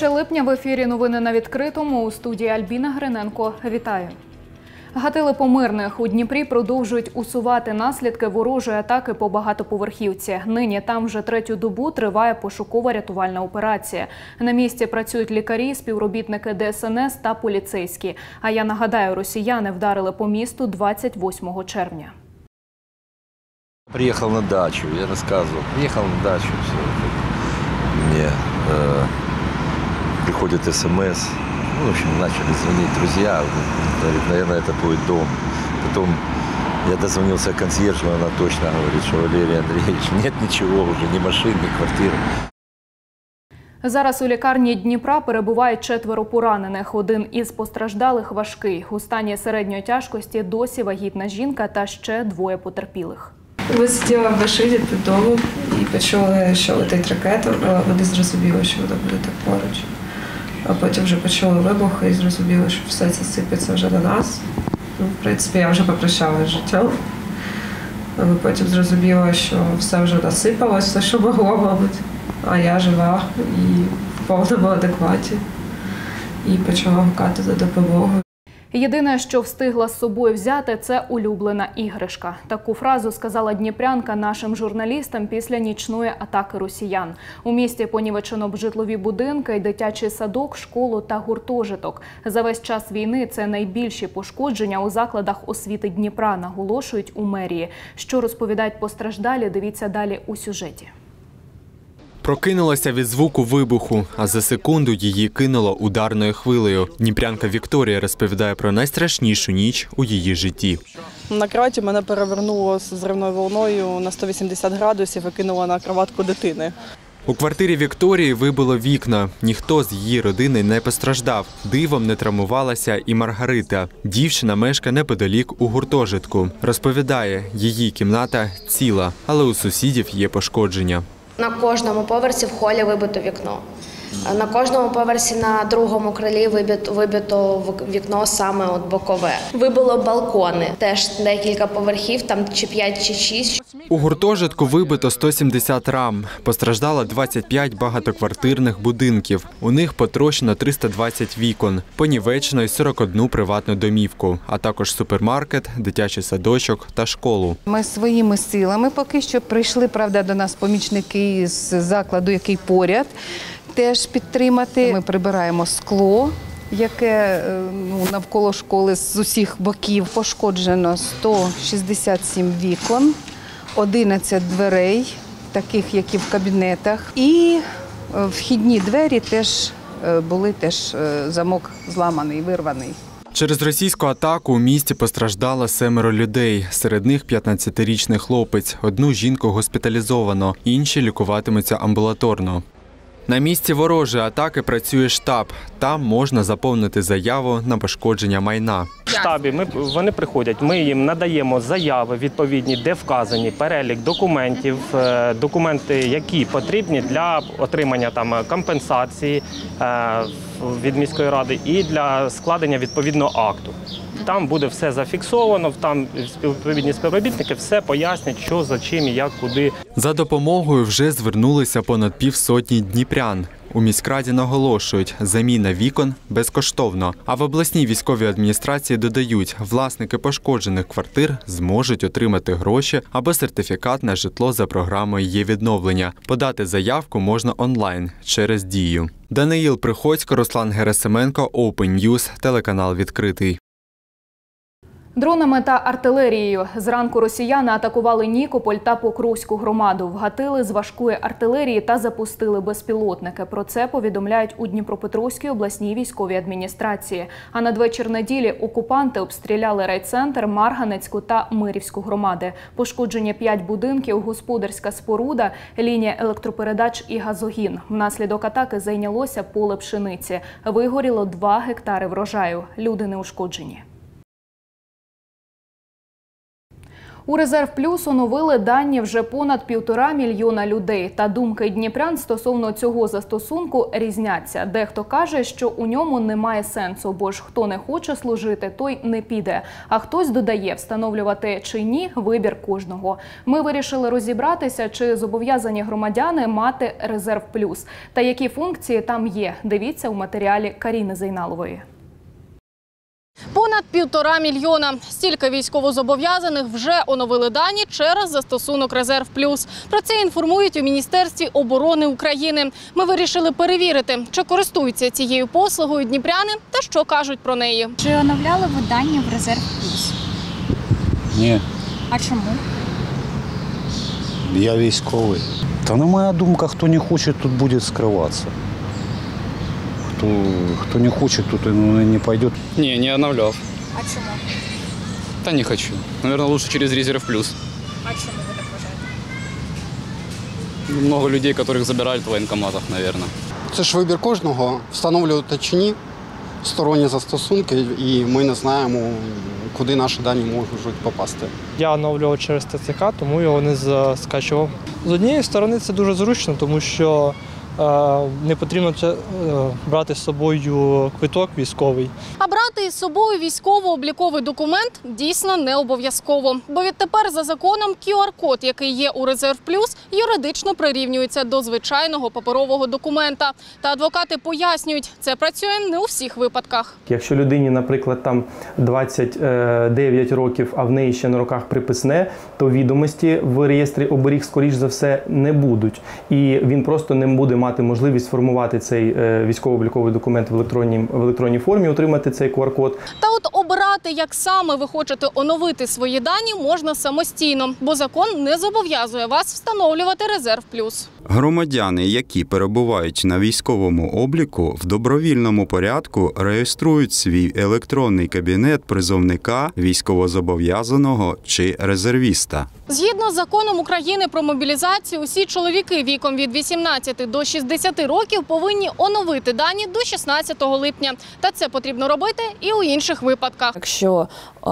1 липня в ефірі «Новини на відкритому», у студії Альбіна Гриненко. Вітаю. Гатили по мирних у Дніпрі продовжують усувати наслідки ворожої атаки по багатоповерхівці. Нині там вже третю добу триває пошукова-рятувальна операція. На місці працюють лікарі, співробітники ДСНС та поліцейські. А я нагадаю, росіяни вдарили по місту 28 червня. Приехал на дачу, я рассказывал. Приехал на дачу, все. Мне приходит СМС. В общем, начали звонить друзья. Говорит, наверное, это будет дом. Потом я дозвонился консьержу, она точно говорит, что Валерий Андреевич, нет ничего уже, ни машин, ни квартиры. Зараз у лікарні Дніпра перебувають 4 поранених. Один із постраждалих важкий. У стані середньої тяжкості досі вагітна жінка та ще 2 потерпілих. Ми сиділи в машині під домом і почули, що летить ракета, але вони зрозуміли, що вона буде так поруч. А потім вже почули вибухи і зрозуміли, що все це сипеться вже на нас. В принципі, я вже попрощалася з життям. Але потім зрозуміла, що все вже насипалось, все, що могло, мабуть. А я жива і в повному адекваті. І почала гукати за допомогою. Єдине, що встигла з собою взяти – це улюблена іграшка. Таку фразу сказала дніпрянка нашим журналістам після нічної атаки росіян. У місті понівечено житлові будинки, дитячий садок, школу та гуртожиток. За весь час війни це найбільші пошкодження у закладах освіти Дніпра, наголошують у мерії. Що розповідають постраждалі, дивіться далі у сюжеті. Прокинулася від звуку вибуху, а за секунду її кинуло ударною хвилею. Дніпрянка Вікторія розповідає про найстрашнішу ніч у її житті. На кроваті мене перевернуло з зривною волною на 180 градусів і кинуло на кроватку дитини. У квартирі Вікторії вибило вікна. Ніхто з її родини не постраждав. Дивом не травмувалася і Маргарита. Дівчина мешкає неподалік у гуртожитку. Розповідає, її кімната ціла, але у сусідів є пошкодження. На кожному поверсі в холі вибито вікно. На кожному поверсі на другому крилі вибито вікно саме от бокове. Вибило балкони, теж декілька поверхів, там чи 5, чи 6. У гуртожитку вибито 170 рам. Постраждало 25 багатоквартирних будинків. У них потрощено 320 вікон, понівечено й 41 приватну домівку, а також супермаркет, дитячий садочок та школу. Ми своїми силами поки що прийшли, правда, до нас помічники з закладу, який поряд, теж підтримати. Ми прибираємо скло, яке навколо школи з усіх боків. Пошкоджено 167 вікон, 11 дверей, таких, як і в кабінетах. І вхідні двері теж були, замок зламаний, вирваний. Через російську атаку у місті постраждало 7 людей. Серед них 15-річний хлопець. Одну жінку госпіталізовано, інші лікуватимуться амбулаторно. На місці ворожої атаки працює штаб. Там можна заповнити заяву на пошкодження майна. В штабі вони приходять, ми їм надаємо заяви відповідні, де вказані перелік документів, документи, які потрібні для отримання компенсації від міської ради і для складення відповідного акту. Там буде все зафіксовано, там відповідні співробітники все пояснять, що, за чим і як, куди. За допомогою вже звернулися понад півсотні дніпрян. У міськраді наголошують, заміна вікон безкоштовно. А в обласній військовій адміністрації додають, власники пошкоджених квартир зможуть отримати гроші або сертифікат на житло за програмою «Є-відновлення». Подати заявку можна онлайн через Дію. Даниїл Приходько, Руслан Герасименко, Open News, телеканал «Відкритий». Дронами та артилерією. Зранку росіяни атакували Нікополь та Покровську громаду. Вгатили з важкої артилерії та запустили безпілотники. Про це повідомляють у Дніпропетровській обласній військовій адміністрації. А надвечір неділі окупанти обстріляли райцентр, Марганецьку та Мирівську громади. Пошкоджені 5 будинків, господарська споруда, лінія електропередач і газогін. Внаслідок атаки зайнялося поле пшениці. Вигоріло 2 гектари врожаю. Люди не ушкоджені. У «Резерв Плюс» оновили дані вже понад 1,5 мільйона людей. Та думки дніпрян стосовно цього застосунку різняться. Дехто каже, що у ньому немає сенсу, бо ж хто не хоче служити, той не піде. А хтось додає, встановлювати чи ні – вибір кожного. Ми вирішили розібратися, чи зобов'язані громадяни мати «Резерв Плюс» та які функції там є. Дивіться у матеріалі Каріни Зейналової. Понад 1,5 мільйона. Стільки військовозобов'язаних вже оновили дані через застосунок «Резерв Плюс». Про це інформують у Міністерстві оборони України. Ми вирішили перевірити, чи користуються цією послугою дніпряни та що кажуть про неї. Чи оновляли ви дані в «Резерв Плюс»? Ні. А чому? Я військовий. Та на моя думка, хто не хоче, тут буде скриватися. Кто не хочет, тут не пойдет. Не оновлял. А чому? Да не хочу. Наверное, лучше через «Резерв Плюс». А чому ви так вважаєте? Много людей, которых забирают в военкоматах, наверное. Це ж вибір кожного, встановлювати чи ні сторонні застосунки, і ми не знаємо, куди наші дані можуть попасти. Я оновлював через ТЦК, тому його не скачував. З однієї сторони це дуже зручно, тому що не потрібно брати з собою квиток військовий. А брати із собою військово-обліковий документ дійсно не обов'язково. Бо відтепер за законом QR-код, який є у «Резерв Плюс», юридично прирівнюється до звичайного паперового документа. Та адвокати пояснюють, це працює не у всіх випадках. Якщо людині, наприклад, там 29 років, а в неї ще на руках приписне, то відомості в реєстрі оберіг, скоріш за все, не будуть. І він просто не буде мати можливість сформувати цей військово-обліковий документ в електронній формі, отримати цей QR-код. Та от обирати, як саме ви хочете оновити свої дані, можна самостійно, бо закон не зобов'язує вас встановлювати «Резерв Плюс». Громадяни, які перебувають на військовому обліку, в добровільному порядку реєструють свій електронний кабінет призовника, військовозобов'язаного чи резервіста. Згідно з законом України про мобілізацію, усі чоловіки віком від 18 до 60 років повинні оновити дані до 16 липня. Та це потрібно робити і у інших випадках. Якщо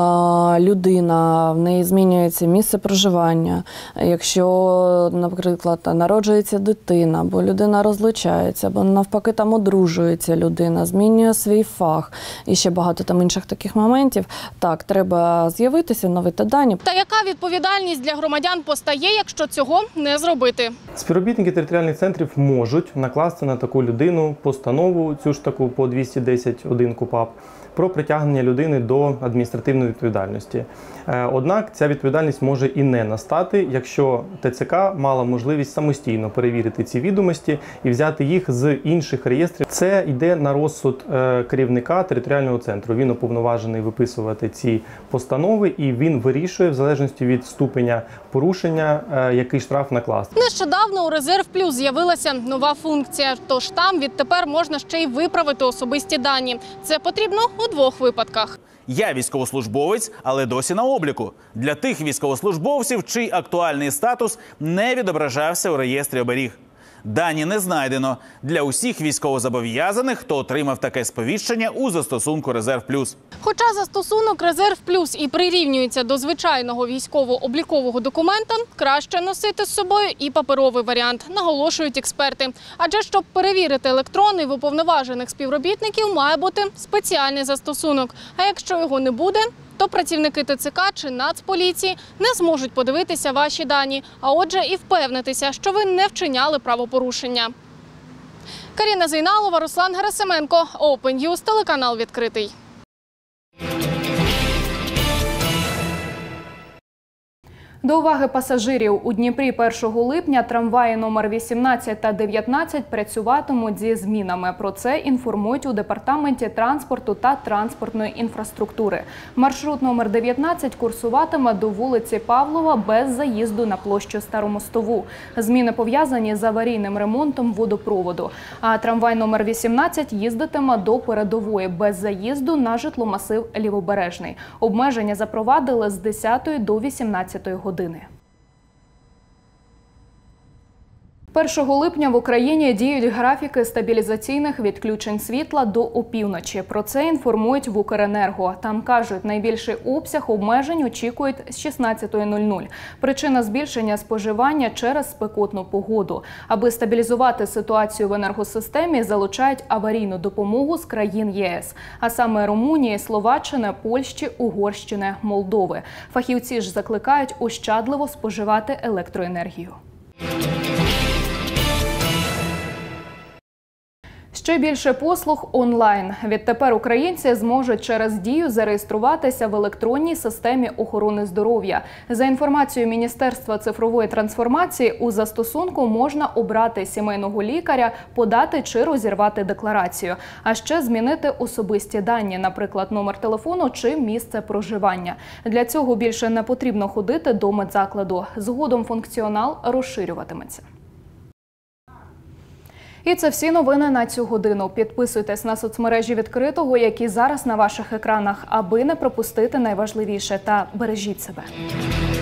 людина, в неї змінюється місце проживання, якщо, наприклад, народжується дитина, або людина розлучається, або навпаки там одружується людина, змінює свій фах і ще багато там інших таких моментів, так, треба з'явитися, оновити дані. Та яка відповідальність для громадян постає, якщо цього не зробити? Співробітники територіальних центрів можуть накласти на таку людину постанову, цю ж таку по 210.1 КУпАП, про притягнення людини до адміністративної відповідальності. Однак ця відповідальність може і не настати, якщо ТЦК мала можливість самостійно перевірити ці відомості і взяти їх з інших реєстрів. Це йде на розсуд керівника територіального центру. Він уповноважений виписувати ці постанови і він вирішує, в залежності від ступеня порушення, який штраф накласти. Нещодавно у «Резерв Плюс» з'явилася нова функція, тож там відтепер можна ще й виправити особисті дані. Це потрібно у двох випадках. Я військовослужбовець, але досі на обліку. Для тих військовослужбовців, чий актуальний статус не відображався у реєстрі оберіг. Дані не знайдено. Для усіх військовозобов'язаних, хто отримав таке сповіщення у застосунку «Резерв Плюс». Хоча застосунок «Резерв Плюс» і прирівнюється до звичайного військово-облікового документа, краще носити з собою і паперовий варіант, наголошують експерти. Адже щоб перевірити електронний в уповноважених співробітників, має бути спеціальний застосунок. А якщо його не буде, то працівники ТЦК чи Нацполіції не зможуть подивитися ваші дані, а отже і впевнитися, що ви не вчиняли правопорушення. Каріна Зейналова, Руслан Герасименко, Open News, телеканал «Відкритий». До уваги пасажирів. У Дніпрі 1 липня трамваї номер 18 та 19 працюватимуть зі змінами. Про це інформують у Департаменті транспорту та транспортної інфраструктури. Маршрут номер 19 курсуватиме до вулиці Павлова без заїзду на площу Старомостову. Зміни пов'язані з аварійним ремонтом водопроводу. А трамвай номер 18 їздитиме до Передової без заїзду на житломасив Лівобережний. Обмеження запровадили з 10 до 18 години. 1 липня в Україні діють графіки стабілізаційних відключень світла до опівночі. Про це інформують в Укренерго. Там кажуть, найбільший обсяг обмежень очікують з 16:00. Причина збільшення споживання через спекотну погоду. Аби стабілізувати ситуацію в енергосистемі, залучають аварійну допомогу з країн ЄС, а саме Румунії, Словаччини, Польщі, Угорщини, Молдови. Фахівці ж закликають ощадливо споживати електроенергію. Ще більше послуг онлайн. Відтепер українці зможуть через Дію зареєструватися в електронній системі охорони здоров'я. За інформацією Міністерства цифрової трансформації, у застосунку можна обрати сімейного лікаря, подати чи розірвати декларацію, а ще змінити особисті дані, наприклад, номер телефону чи місце проживання. Для цього більше не потрібно ходити до медзакладу. Згодом функціонал розширюватиметься. І це всі новини на цю годину. Підписуйтесь на соцмережі відкритого, які зараз на ваших екранах, аби не пропустити найважливіше, та бережіть себе.